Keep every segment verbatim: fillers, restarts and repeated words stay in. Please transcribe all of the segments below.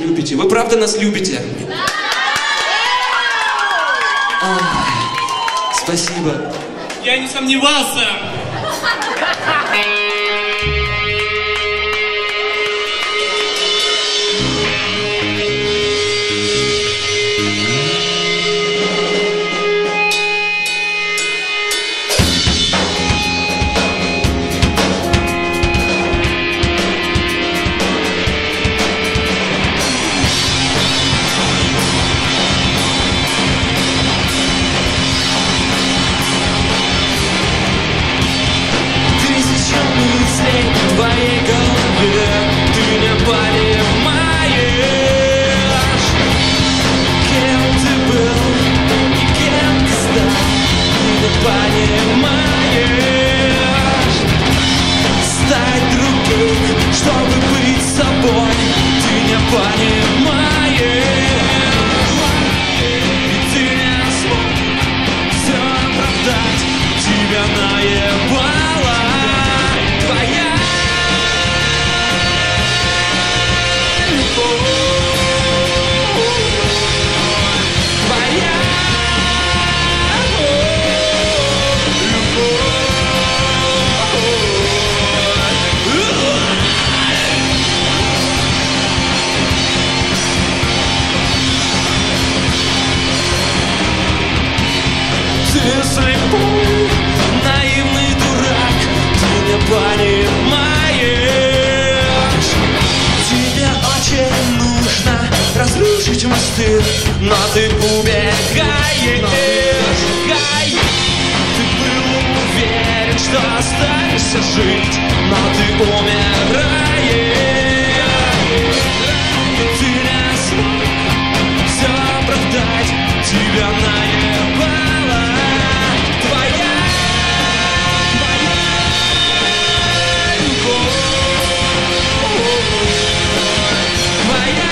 любите. Вы правда нас любите? А, спасибо. Я не сомневался. В твоей голове ты не понимаешь, кем ты был и кем ты стал. Ты не понимаешь, стать другим, чтобы быть собой. Ты не понимаешь, и ты не смог все оправдать. Тебя наебало твоя ты слепой, наивный дурак, ты не понимаешь. Тебе очень нужно разрушить мосты, но ты убегаешь. Ты был уверен, что останешься жить, но ты умираешь. Ты не смог все оправдать, тебя наебало твоя, твоя любовь, твоя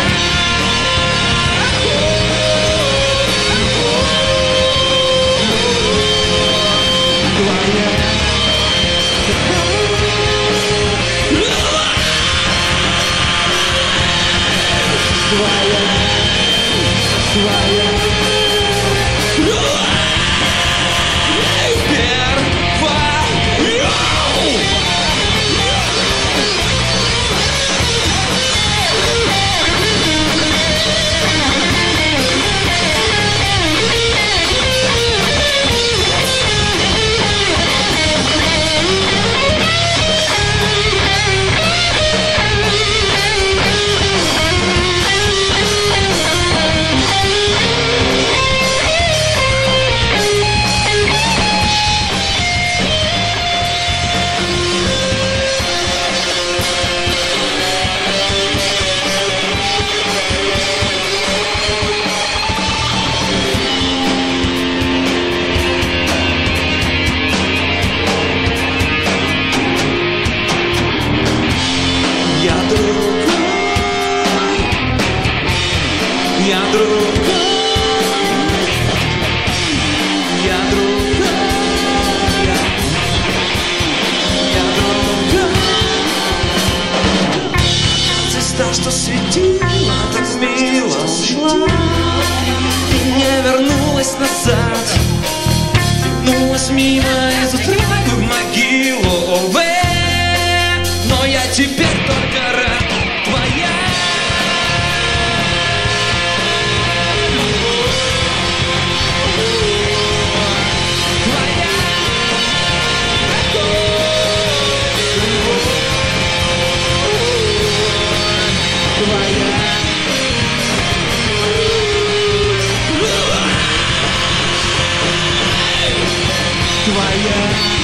Я другой, я другой, я другой. Звезда, что светила, так мило ушла и не вернулась назад. Вернулась мимо из утра в могилу, увы. Но я теперь только рад. Твоя твоя